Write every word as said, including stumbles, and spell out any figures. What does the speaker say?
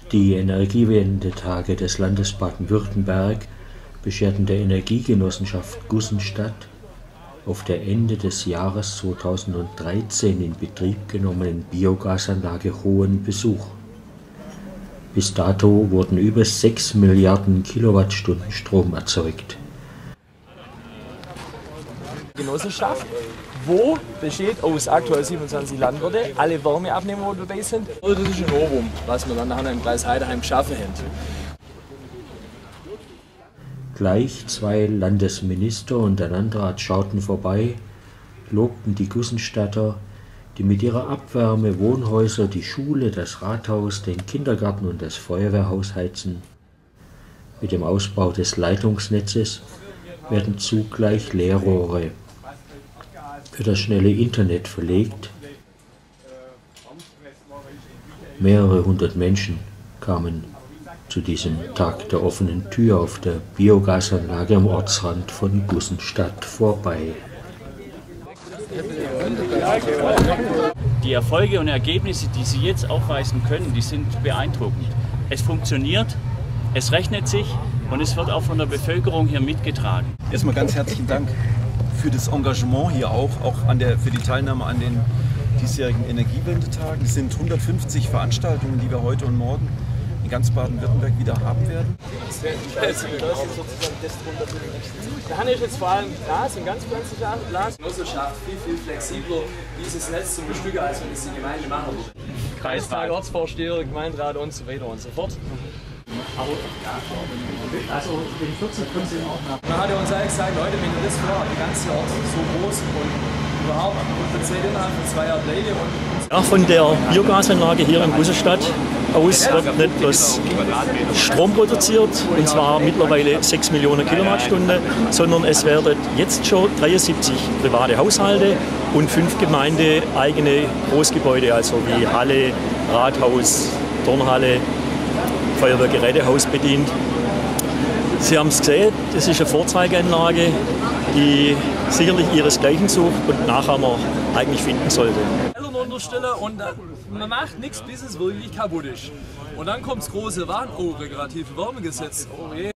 Die Energiewendetage des Landes Baden-Württemberg bescherten der Energiegenossenschaft Gussenstadt auf der Ende des Jahres zweitausenddreizehn in Betrieb genommenen Biogasanlage hohen Besuch. Bis dato wurden über sechs Milliarden Kilowattstunden Strom erzeugt. Genossenschaft, wo besteht aus aktuell siebenundzwanzig Landwirte, alle Wärmeabnehmer, die dabei sind. Das ist ein Novum, was wir dann nachher im Kreis Heideheim geschaffen haben. Gleich zwei Landesminister und ein Landrat schauten vorbei, lobten die Gussenstadter, die mit ihrer Abwärme Wohnhäuser, die Schule, das Rathaus, den Kindergarten und das Feuerwehrhaus heizen. Mit dem Ausbau des Leitungsnetzes werden zugleich Leerrohre für das schnelle Internet verlegt. Mehrere hundert Menschen kamen zu diesem Tag der offenen Tür auf der Biogasanlage am Ortsrand von Gussenstadt vorbei. Die Erfolge und Ergebnisse, die Sie jetzt aufweisen können, die sind beeindruckend. Es funktioniert, es rechnet sich und es wird auch von der Bevölkerung hier mitgetragen. Erstmal ganz herzlichen Dank für das Engagement hier auch, auch an der, für die Teilnahme an den diesjährigen Energiewendetagen. Es sind hundertfünfzig Veranstaltungen, die wir heute und morgen in ganz Baden-Württemberg wieder haben werden. Da habe ich jetzt vor allem Glas, ein ganz pflanzliches Glas. Die Genossenschaft viel, viel flexibler, dieses Netz zu bestücken, als wenn es die Gemeinde machen würde. Kreistag, Ortsvorsteher, Gemeinderat und so weiter und so fort. Also den vierzig können Sie auch nach. Man hat ja uns eigentlich gesagt, Leute, wenn ihr das vorhabt, die ganze Ort so groß und überhaupt produziert innerhalb von zwei Jahren Pläne und Ja, von der Biogasanlage hier in Gussenstadt aus wird nicht bloß Strom produziert, und zwar mittlerweile sechs Millionen Kilowattstunden, sondern es werden jetzt schon dreiundsiebzig private Haushalte und fünf gemeindeeigene Großgebäude, also wie Halle, Rathaus, Turnhalle, Feuerwehrgerätehaus bedient. Sie haben es gesehen, das ist eine Vorzeigeanlage, die sicherlich ihresgleichen sucht und nachher noch eigentlich finden sollte. unterstellen und man macht nichts, bis es wirklich kaputt ist. Und dann kommt das große Warn, oh, regulative Wärmegesetz, oh je.